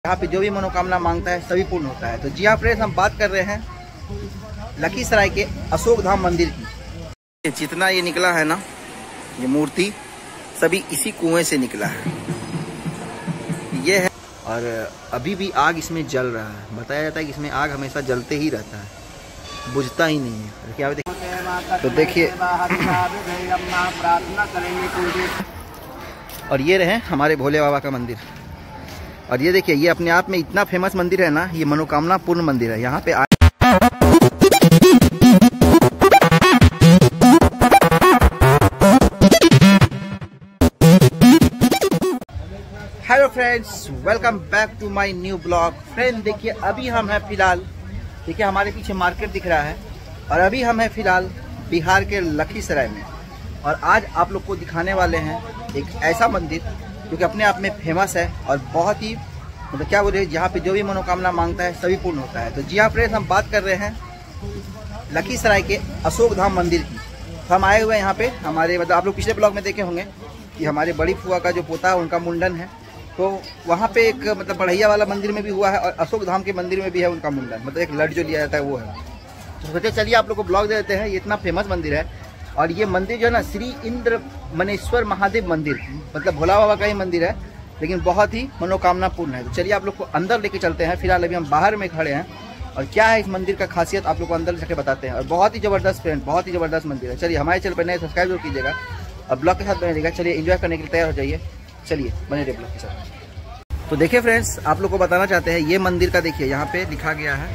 यहाँ पे जो भी मनोकामना मांगता है सभी पूर्ण होता है। तो जी हाँ फ्रेंड्स, हम बात कर रहे हैं लखीसराय के अशोक धाम मंदिर की। जितना ये निकला है ना, ये मूर्ति सभी इसी कुएं से निकला है। ये है और अभी भी आग इसमें जल रहा है। बताया जाता है कि इसमें आग हमेशा जलते ही रहता है, बुझता ही नहीं है। क्या तो देखिए, और ये रहे हमारे भोले बाबा का मंदिर। और ये देखिए, ये अपने आप में इतना फेमस मंदिर है ना, ये मनोकामना पूर्ण मंदिर है। यहाँ पे hello friends, welcome back to my new blog. Friend देखिए, अभी हम हैं फिलहाल, देखिए हमारे पीछे मार्केट दिख रहा है, और अभी हम हैं फिलहाल बिहार के लखीसराय में। और आज आप लोग को दिखाने वाले हैं एक ऐसा मंदिर जो कि अपने आप में फेमस है और बहुत ही मतलब क्या बोले, यहाँ पे जो भी मनोकामना मांगता है सभी पूर्ण होता है। तो जी हाँ फ्रेंड्स, हम बात कर रहे हैं लखीसराय के अशोक धाम मंदिर की। तो हम आए हुए हैं यहाँ पे, हमारे मतलब आप लोग पिछले ब्लॉग में देखे होंगे कि हमारे बड़ी फुआ का जो पोता है उनका मुंडन है। तो वहाँ पे एक मतलब बढ़ैया वाला मंदिर में भी हुआ है और अशोक धाम के मंदिर में भी है उनका मुंडन, मतलब एक लड़ जो लिया जाता है वो है। तो सोचे चलिए आप लोग को ब्लॉग दे देते हैं। ये इतना फेमस मंदिर है, और ये मंदिर जो है ना, श्री इंद्र मनेश्वर महादेव मंदिर, मतलब भोला बाबा का ही मंदिर है, लेकिन बहुत ही मनोकामना पूर्ण है। तो चलिए आप लोग को अंदर लेके चलते हैं। फिलहाल अभी हम बाहर में खड़े हैं, और क्या है इस मंदिर का खासियत आप लोग को अंदर जाके बताते हैं। और बहुत ही ज़बरदस्त फ्रेंड, बहुत ही ज़बरदस्त मंदिर है। चलिए हमारे चैनल पर नए सब्सक्राइब जरूर कीजिएगा और ब्लॉग के साथ बने रहिएगा। चलिए एंजॉय करने के लिए तैयार हो जाइए, चलिए बने रहिए ब्लॉग के साथ। तो देखिए फ्रेंड्स, आप लोग को बताना चाहते हैं, ये मंदिर का देखिए यहाँ पे लिखा गया है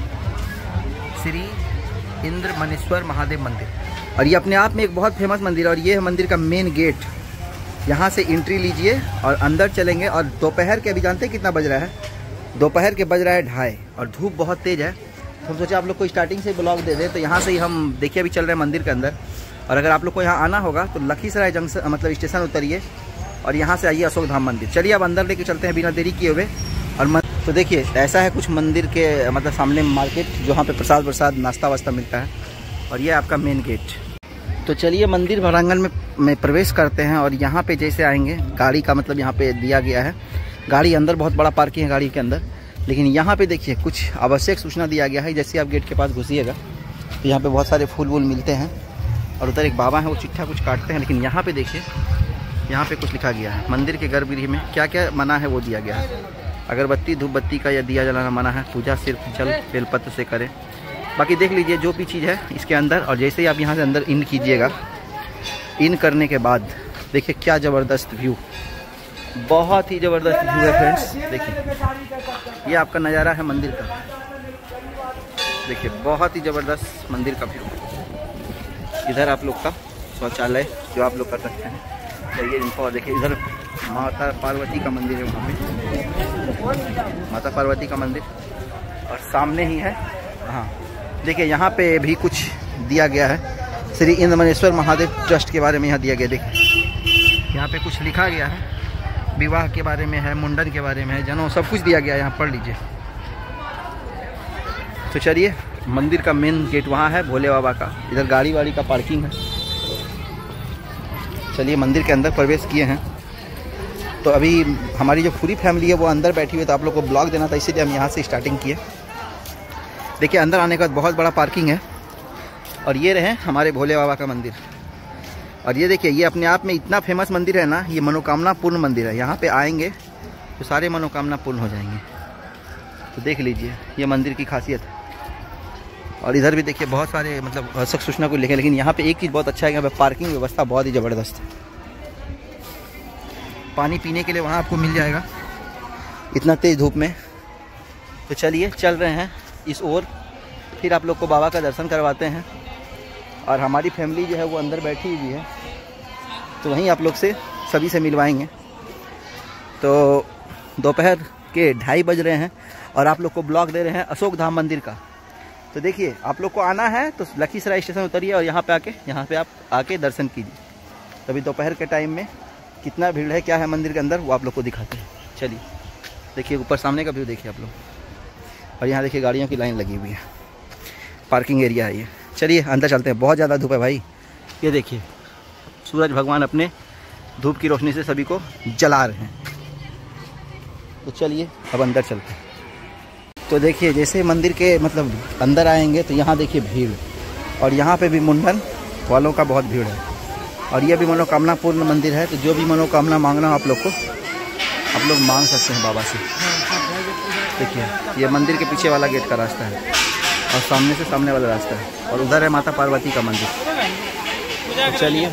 श्री इंद्र मनेश्वर महादेव मंदिर, और ये अपने आप में एक बहुत फेमस मंदिर है। और ये है मंदिर का मेन गेट। यहाँ से एंट्री लीजिए और अंदर चलेंगे। और दोपहर के, अभी जानते हैं कितना बज रहा है, दोपहर के बज रहा है 2:30, और धूप बहुत तेज़ है। तो हम सोचे आप लोग को स्टार्टिंग से ब्लॉग दे दें। तो यहाँ से ही हम देखिए अभी चल रहे हैं मंदिर के अंदर। और अगर आप लोग को यहाँ आना होगा तो लखीसराय जंक्शन मतलब स्टेशन उतरिए और यहाँ से आइए अशोक धाम मंदिर। चलिए अब अंदर लेके चलते हैं बिना देरी किए हुए। और तो देखिए ऐसा है कुछ मंदिर के मतलब सामने मार्केट, जहाँ पे प्रसाद नाश्ता वास्ता मिलता है। और ये आपका मेन गेट। तो चलिए मंदिर प्रांगण में प्रवेश करते हैं। और यहाँ पे जैसे आएंगे, गाड़ी का मतलब यहाँ पे दिया गया है, गाड़ी अंदर बहुत बड़ा पार्किंग है गाड़ी के अंदर। लेकिन यहाँ पे देखिए कुछ आवश्यक सूचना दिया गया है। जैसे आप गेट के पास घुसिएगा तो यहाँ पे बहुत सारे फूल वूल मिलते हैं, और उधर एक बाबा है, वो चिट्ठा कुछ काटते हैं। लेकिन यहाँ पे देखिए, यहाँ पे कुछ लिखा गया है, मंदिर के गर्भगृह में क्या क्या मना है वो दिया गया है। अगरबत्ती धूप बत्ती का या दिया जलाना मना है, पूजा सिर्फ जल बेलपत्र से करें। बाकी देख लीजिए जो भी चीज़ है इसके अंदर। और जैसे ही आप यहाँ से अंदर इन कीजिएगा, इन करने के बाद देखिए क्या ज़बरदस्त व्यू, बहुत ही ज़बरदस्त व्यू है फ्रेंड्स। देखिए ये आपका नज़ारा है मंदिर का, देखिए बहुत ही ज़बरदस्त मंदिर का व्यू। इधर आप लोग का शौचालय जो आप लोग कर सकते हैं, चलिए इनको। और देखिए इधर माता पार्वती का मंदिर है, वहाँ पे माता पार्वती का मंदिर, और सामने ही है। हाँ देखिए यहाँ पे भी कुछ दिया गया है, श्री इंद्र मनेश्वर महादेव ट्रस्ट के बारे में यहाँ दिया गया। देखिए यहाँ पे कुछ लिखा गया है, विवाह के बारे में है, मुंडन के बारे में है, जनेऊ, सब कुछ दिया गया है, यहाँ पढ़ लीजिए। तो चलिए मंदिर का मेन गेट वहाँ है भोले बाबा का, इधर गाड़ी वाड़ी का पार्किंग है। चलिए मंदिर के अंदर प्रवेश किए हैं। तो अभी हमारी जो पूरी फैमिली है वो अंदर बैठी हुई है, तो आप लोग को ब्लॉग देना था, इसीलिए हम यहाँ से स्टार्टिंग किए। देखिए अंदर आने के बाद बहुत बड़ा पार्किंग है, और ये रहे हमारे भोले बाबा का मंदिर। और ये देखिए, ये अपने आप में इतना फेमस मंदिर है ना, ये मनोकामना पूर्ण मंदिर है। यहाँ पे आएंगे तो सारे मनोकामना पूर्ण हो जाएंगे। तो देख लीजिए ये मंदिर की खासियत है। और इधर भी देखिए बहुत सारे मतलब आवश्यक सूचना को लिखे। लेकिन यहाँ पे एक चीज़ बहुत अच्छा है, यहाँ पे पार्किंग व्यवस्था बहुत ही ज़बरदस्त है। पानी पीने के लिए वहाँ आपको मिल जाएगा इतना तेज़ धूप में। तो चलिए चल रहे हैं इस ओर, फिर आप लोग को बाबा का दर्शन करवाते हैं। और हमारी फैमिली जो है वो अंदर बैठी हुई है, तो वहीं आप लोग से सभी से मिलवाएंगे। तो दोपहर के 2:30 बज रहे हैं, और आप लोग को ब्लॉग दे रहे हैं अशोक धाम मंदिर का। तो देखिए आप लोग को आना है तो लखीसराय स्टेशन उतरिए, और यहाँ पे आप आके दर्शन कीजिए। तभी दोपहर के टाइम में कितना भीड़ है, क्या है मंदिर के अंदर, वो आप लोग को दिखाते हैं। चलिए देखिए ऊपर सामने का व्यू देखिए आप लोग। और यहाँ देखिए गाड़ियों की लाइन लगी हुई है, पार्किंग एरिया है ये। चलिए अंदर चलते हैं, बहुत ज़्यादा धूप है भाई। ये देखिए सूरज भगवान अपने धूप की रोशनी से सभी को जला रहे हैं। तो चलिए अब अंदर चलते हैं। तो देखिए जैसे मंदिर के मतलब अंदर आएंगे तो यहाँ देखिए भीड़, और यहाँ पे भी मुंडन वालों का बहुत भीड़ है। और ये भी मनोकामना पूर्ण मंदिर है, तो जो भी मनोकामना मांगना हो आप लोग को, आप लोग मांग सकते हैं बाबा से। देखिए ये मंदिर के पीछे वाला गेट का रास्ता है और सामने से सामने वाला रास्ता है, और उधर है माता पार्वती का मंदिर। तो चलिए,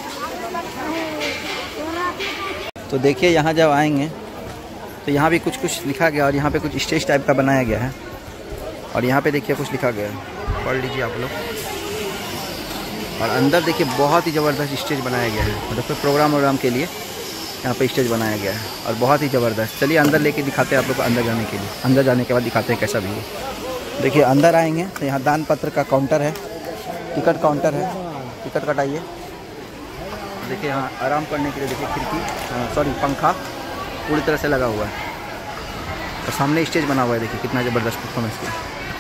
तो देखिए यहाँ जब आएंगे तो यहाँ भी कुछ कुछ लिखा गया, और यहाँ पे कुछ स्टेज टाइप का बनाया गया है, और यहाँ पे देखिए कुछ लिखा गया है, पढ़ लीजिए आप लोग। और अंदर देखिए बहुत ही ज़बरदस्त स्टेज बनाया गया है, मतलब कोई प्रोग्राम के लिए यहाँ पे स्टेज बनाया गया है, और बहुत ही ज़बरदस्त। चलिए अंदर लेके दिखाते हैं आप लोग को, अंदर जाने के लिए। अंदर जाने के बाद दिखाते हैं कैसा भी है। देखिए अंदर आएंगे तो यहाँ दान पत्र का काउंटर है, टिकट काउंटर है, टिकट कटाइए। देखिए यहाँ आराम करने के लिए देखिए खिड़की, सॉरी पंखा पूरी तरह से लगा हुआ है, और सामने स्टेज बना हुआ है। देखिए कितना ज़बरदस्त परफॉर्मेंस किया।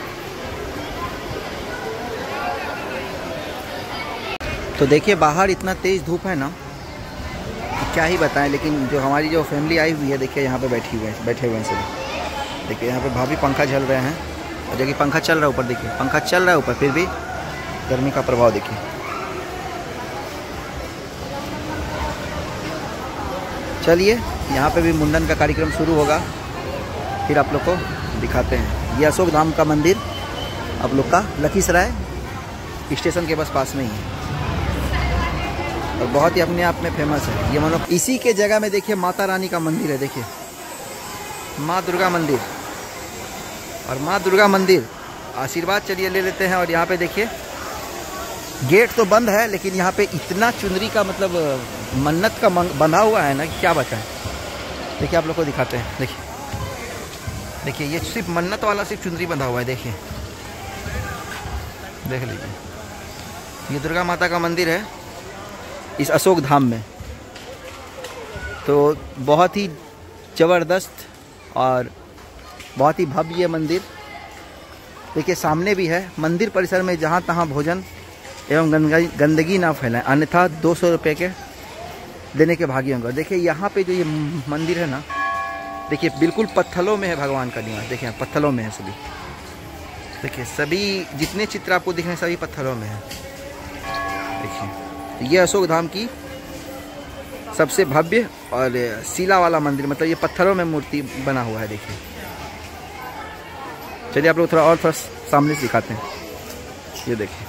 तो देखिए बाहर इतना तेज़ धूप है ना, क्या ही बताएं, लेकिन जो हमारी जो फैमिली आई हुई है देखिए यहाँ पे बैठे हुए हैं सभी। देखिए यहाँ पे भाभी पंखा झल रहे हैं, और देखिए पंखा चल रहा है ऊपर, देखिए पंखा चल रहा है ऊपर, फिर भी गर्मी का प्रभाव देखिए। चलिए यहाँ पे भी मुंडन का कार्यक्रम शुरू होगा, फिर आप लोग को दिखाते हैं। ये अशोक धाम का मंदिर आप लोग का लखीसराय स्टेशन के बस पास में ही है, और बहुत ही अपने आप में फेमस है ये। मानो इसी के जगह में देखिए माता रानी का मंदिर है, देखिए माँ दुर्गा मंदिर, और माँ दुर्गा मंदिर आशीर्वाद चलिए ले लेते हैं। और यहाँ पे देखिए गेट तो बंद है, लेकिन यहाँ पे इतना चुनरी का मतलब मन्नत का बंधा हुआ है ना कि क्या बताएं। देखिए आप लोग को दिखाते हैं, देखिए ये सिर्फ मन्नत वाला सिर्फ चुनरी बंधा हुआ है। देखिए देख लीजिए, ये दुर्गा माता का मंदिर है इस अशोक धाम में। तो बहुत ही ज़बरदस्त और बहुत ही भव्य मंदिर। देखिए सामने भी है, मंदिर परिसर में जहाँ तहाँ भोजन एवं गंदगी ना फैलाएं, अन्यथा 200 रुपये के देने के भागी होंगे। देखिए यहाँ पे जो ये मंदिर है ना, देखिए बिल्कुल पत्थरों में है भगवान का निवास। देखिए पत्थरों में है सभी, देखिए सभी जितने चित्र आपको दिख रहे हैं सभी पत्थरों में है। देखिए ये अशोक धाम की सबसे भव्य और शिला वाला मंदिर, मतलब ये पत्थरों में मूर्ति बना हुआ है। देखिए चलिए आप लोग थोड़ा सामने से दिखाते हैं। ये देखिए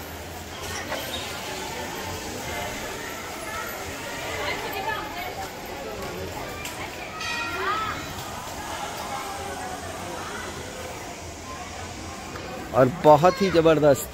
और बहुत ही ज़बरदस्त।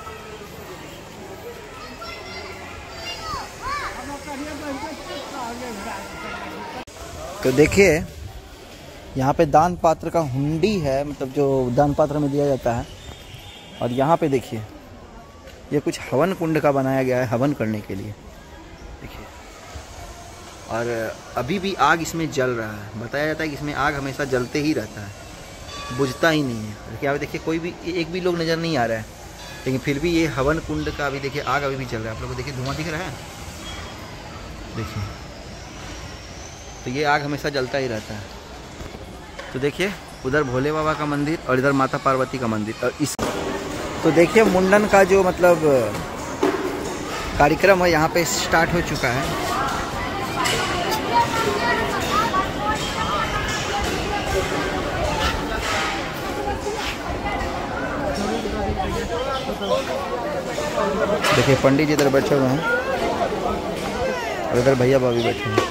तो देखिए यहाँ पे दान पात्र का हुंडी है, मतलब जो दान पात्र में दिया जाता है। और यहाँ पे देखिए ये कुछ हवन कुंड का बनाया गया है हवन करने के लिए। देखिए और अभी भी आग इसमें जल रहा है। बताया जाता है कि इसमें आग हमेशा जलते ही रहता है, बुझता ही नहीं है। देखिए देखिए कोई भी एक भी लोग नज़र नहीं आ रहा है, लेकिन फिर भी ये हवन कुंड का अभी देखिए आग अभी भी चल रहा है। आप लोग को देखिए धुआं दिख रहा है, देखिए तो ये आग हमेशा जलता ही रहता है। तो देखिए उधर भोले बाबा का मंदिर और इधर माता पार्वती का मंदिर। और इस तो देखिए मुंडन का जो मतलब कार्यक्रम है यहाँ पे स्टार्ट हो चुका है। देखिए पंडित जी इधर बैठे हुए हैं और इधर भैया भाभी बैठे हैं।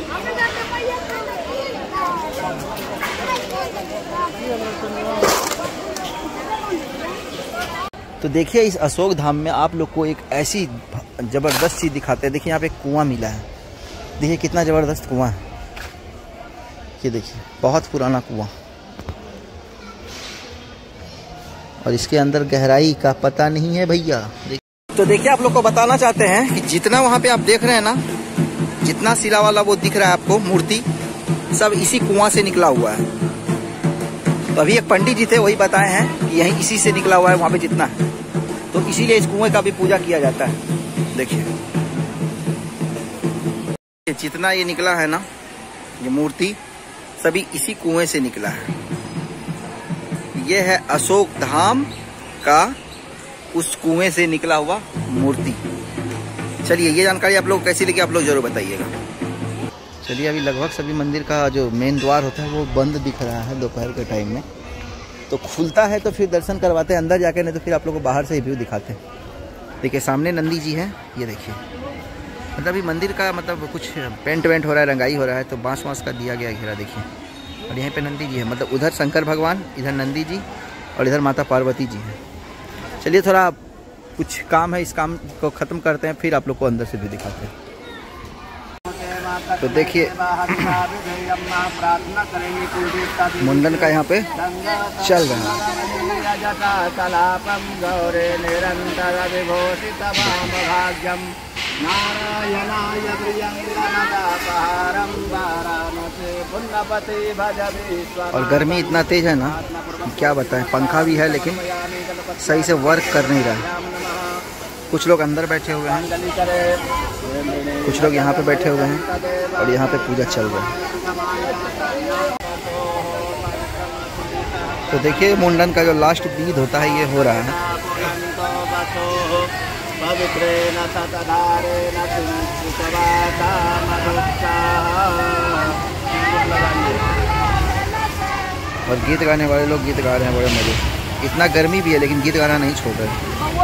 तो देखिए इस अशोक धाम में आप लोग को एक ऐसी ज़बरदस्त चीज़ दिखाते हैं। देखिए यहाँ पे कुआं मिला है, देखिए कितना ज़बरदस्त कुआं है। ये देखिए बहुत पुराना कुआं, और इसके अंदर गहराई का पता नहीं है भैया। तो देखिए आप लोग को बताना चाहते हैं कि जितना वहाँ पे आप देख रहे हैं ना, जितना शिला वाला वो दिख रहा है आपको मूर्ति, सब इसी कुआं से निकला हुआ है। तो अभी एक पंडित जी थे वही बताए हैं कि यहीं इसी से निकला हुआ है वहाँ पे जितना है, तो इसीलिए इस कुएं का भी पूजा किया जाता है। देखिए जितना ये निकला है ना ये मूर्ति, सभी इसी कुएं से निकला है। ये है अशोक धाम का उस कुएं से निकला हुआ मूर्ति। चलिए, ये जानकारी आप लोग कैसी लगी आप लोग जरूर बताइएगा। चलिए, अभी लगभग सभी मंदिर का जो मेन द्वार होता है वो बंद दिख रहा है दोपहर के टाइम में। तो खुलता है तो फिर दर्शन करवाते हैं अंदर जाके, नहीं तो फिर आप लोग को बाहर से ही व्यू दिखाते हैं। देखिए सामने नंदी जी हैं, ये देखिए। मतलब अभी मंदिर का मतलब कुछ पेंट वेंट हो रहा है, रंगाई हो रहा है, तो बांस वांस का दिया गया घेरा देखिए। और यहाँ पे नंदी जी है, मतलब उधर शंकर भगवान, इधर नंदी जी और इधर माता पार्वती जी हैं। चलिए, थोड़ा कुछ काम है, इस काम को ख़त्म करते हैं, फिर आप लोग को अंदर से भी दिखाते हैं। तो देखिए मुंडन का यहाँ पे चल रहा है। और गर्मी इतना तेज है ना, क्या बताएं। पंखा भी है लेकिन सही से वर्क कर नहीं रहा है। कुछ लोग अंदर बैठे हुए हैं, कुछ लोग यहाँ पे बैठे हुए हैं और यहाँ पे पूजा चल रहा है। तो देखिए मुंडन का जो लास्ट विध होता है ये हो रहा है। और गीत गाने वाले लोग गीत गा रहे हैं बड़े मजे से। इतना गर्मी भी है लेकिन गीत गाना नहीं छोड़ रहे।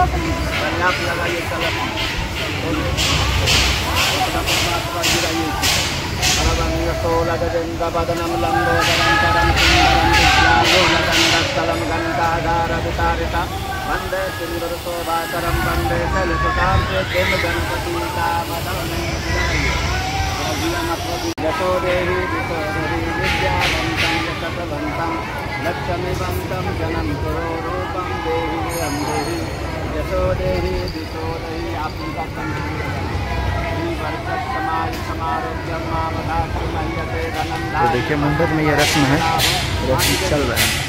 लक्ष्मीवन्तं जनं करो रूपं देहि देहि यशो देहि दिशो देहि आपुंसकं समारोग्यं मामधातु मह्यते धनं। तो देखिए मंदिर में ये रस्म है, रस्म चल रहा है।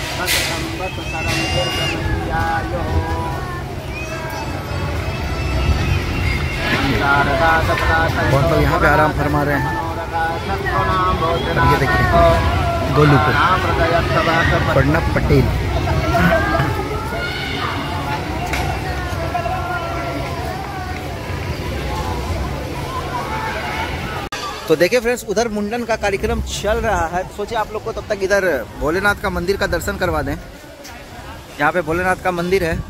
बहुत लोग यहाँ पे आराम फरमा रहे हैं। और ये देखिए गोलू को प्रणब पटेल। तो देखिए फ्रेंड्स, उधर मुंडन का कार्यक्रम चल रहा है। सोचे आप लोग को तब तक इधर भोलेनाथ का मंदिर का दर्शन करवा दें। यहाँ पे भोलेनाथ का मंदिर है,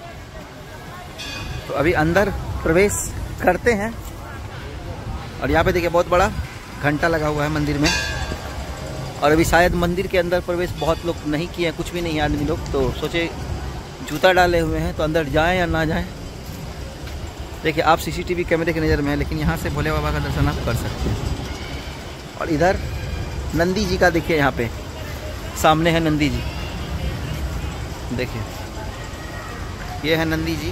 तो अभी अंदर प्रवेश करते हैं। और यहाँ पे देखिए बहुत बड़ा घंटा लगा हुआ है मंदिर में। और अभी शायद मंदिर के अंदर प्रवेश बहुत लोग नहीं किए हैं, कुछ भी नहीं है आदमी लोग, तो सोचे जूता डाले हुए हैं तो अंदर जाएं या ना जाएं। देखिए आप सीसीटीवी कैमरे की नज़र में है, लेकिन यहाँ से भोले बाबा का दर्शन आप कर सकते हैं। और इधर नंदी जी का देखिए, यहाँ पे सामने है नंदी जी, देखिए ये है नंदी जी।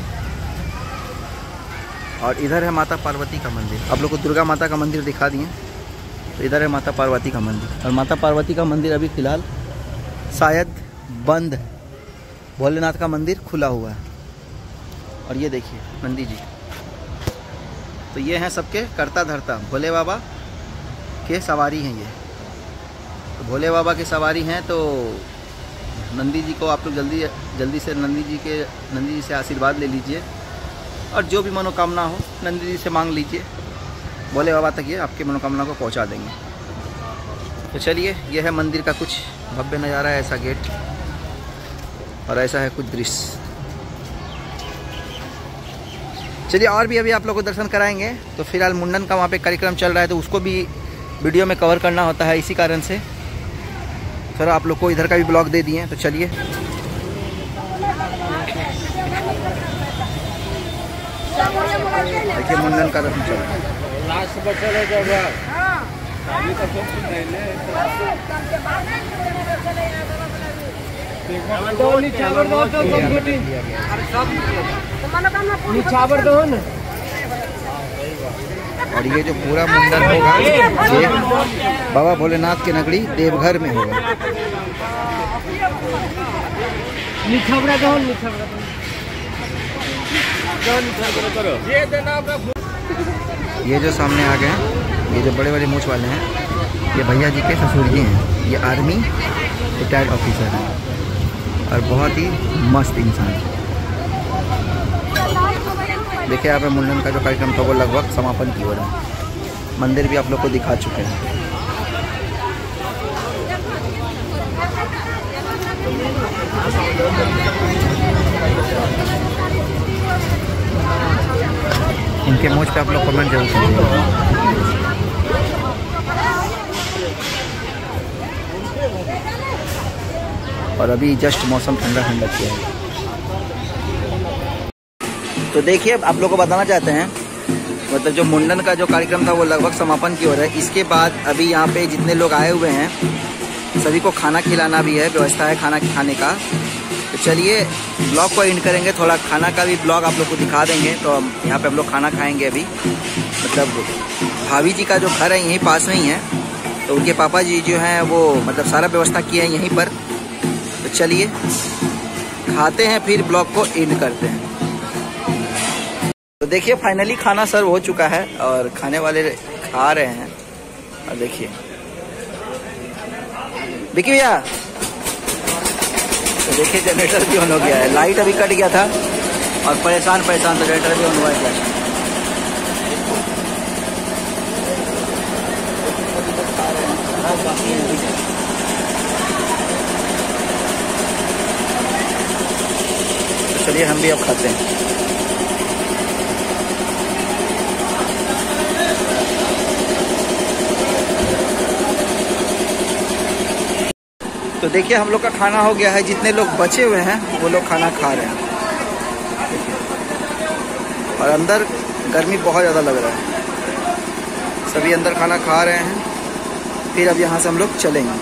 और इधर है माता पार्वती का मंदिर। आप लोग को दुर्गा माता का मंदिर दिखा दिए, तो इधर है माता पार्वती का मंदिर। और माता पार्वती का मंदिर अभी फ़िलहाल शायद बंद है, भोलेनाथ का मंदिर खुला हुआ है। और ये देखिए नंदी जी, तो ये हैं सबके करता धरता, भोले बाबा के सवारी हैं ये। तो भोले बाबा के सवारी हैं, तो नंदी जी को आप लोग जल्दी से नंदी जी से आशीर्वाद ले लीजिए। और जो भी मनोकामना हो नंदी जी से मांग लीजिए, भोले बाबा तक ये आपके मनोकामना को पहुंचा देंगे। तो चलिए, यह है मंदिर का कुछ भव्य नज़ारा है, ऐसा गेट और ऐसा है कुछ दृश्य। चलिए और भी अभी आप लोग को दर्शन कराएंगे। तो फिलहाल मुंडन का वहाँ पे कार्यक्रम चल रहा है, तो उसको भी वीडियो में कवर करना होता है, इसी कारण से सर आप लोग को इधर का भी ब्लॉग दे दिए। तो चलिए देखिए मुंडन का रस्म चल रहा है। और ये जो पूरा मुंडन होगा ये बाबा भोलेनाथ की नगरी देवघर में होगा। ये जो सामने आ गए हैं, ये जो बड़े बड़े मूंछ वाले हैं, ये भैया जी के ससुर जी हैं। ये आर्मी रिटायर्ड ऑफिसर है और बहुत ही मस्त इंसान। देखिए यहाँ पे मुंडन का जो कार्यक्रम था वो लगभग समापन की ओर है। मंदिर भी आप लोग को दिखा चुके हैं। इनके मोज पे आप लोग कमेंट जरूर कीजिए। और अभी जस्ट मौसम ठंडा ठंडा किया है। तो देखिए आप लोग को बताना चाहते हैं, मतलब जो मुंडन का जो कार्यक्रम था वो लगभग समापन की ओर है। इसके बाद अभी यहाँ पे जितने लोग आए हुए हैं सभी को खाना खिलाना भी है, व्यवस्था है खाना खाने का। तो चलिए ब्लॉग को एंड करेंगे, थोड़ा खाना का भी ब्लॉग आप लोग को दिखा देंगे। तो यहाँ पे हम लोग खाना खाएंगे अभी। मतलब भाभी जी का जो घर है यहीं पास में ही है, तो उनके पापा जी जो हैं वो मतलब सारा व्यवस्था किए हैं यहीं पर। तो चलिए खाते हैं फिर ब्लॉग को एंड करते हैं। तो देखिए फाइनली खाना सर्व हो चुका है और खाने वाले खा रहे हैं। और देखिए विकी भैया, तो देखिए जनरेटर भी ऑन हो गया है। लाइट अभी कट गया था और परेशान तो जनरेटर भी ऑन हुआ है। तो चलिए हम भी अब खाते हैं। तो देखिए हम लोग का खाना हो गया है। जितने लोग बचे हुए हैं वो लोग खाना खा रहे हैं। और अंदर गर्मी बहुत ज़्यादा लग रहा है। सभी अंदर खाना खा रहे हैं। फिर अब यहाँ से हम लोग चलेंगे।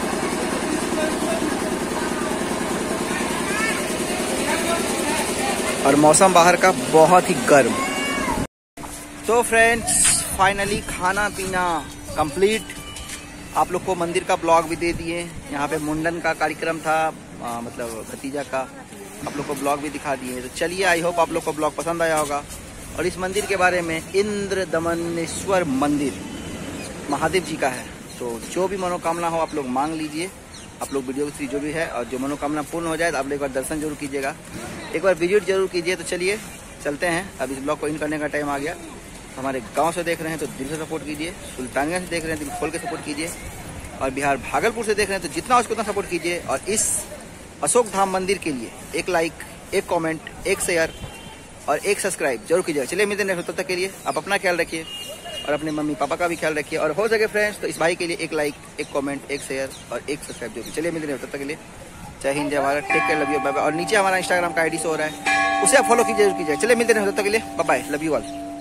और मौसम बाहर का बहुत ही गर्म। तो फ्रेंड्स फाइनली खाना पीना कंप्लीट। आप लोग को मंदिर का ब्लॉग भी दे दिए। यहाँ पे मुंडन का कार्यक्रम था, मतलब भतीजा का, आप लोग को ब्लॉग भी दिखा दिए। तो चलिए आई होप आप लोग को ब्लॉग पसंद आया होगा। और इस मंदिर के बारे में, इंद्र दमनेश्वर मंदिर महादेव जी का है। तो जो भी मनोकामना हो आप लोग मांग लीजिए। आप लोग वीडियो की जो भी है, और जो मनोकामना पूर्ण हो जाए तो आप लोग एक बार दर्शन जरूर कीजिएगा, एक बार विजिट जरूर कीजिए। तो चलिए चलते हैं। अब इस ब्लॉग को इन करने का टाइम आ गया। हमारे गांव से देख रहे हैं तो दिल से सपोर्ट कीजिए, सुल्तानगंज से देख रहे हैं दिल खोल के सपोर्ट कीजिए, और बिहार भागलपुर से देख रहे हैं तो जितना हो उतना सपोर्ट कीजिए। और इस अशोक धाम मंदिर के लिए एक लाइक, एक कमेंट, एक शेयर और एक सब्सक्राइब जरूर कीजिए। चलिए मिलते हैं तब तक के लिए आप अपना ख्याल रखिए और अपने मम्मी पापा का भी ख्याल रखिए। और हो सके फ्रेंड्स तो इस भाई के लिए एक लाइक, एक कमेंट, एक शेयर और एक सब्सक्राइब जरूर। चलिए मिलते हैं तब तक के लिए। जय हिंद, जय Bharat, take care, love you, bye bye. और नीचे हमारा इंस्टाग्राम का आईडी शो हो रहा है, उसे आप फॉलो कीजिए जरूर कीजिए। चलिए मिलते हैं तब तक के लिए, bye bye, love you all.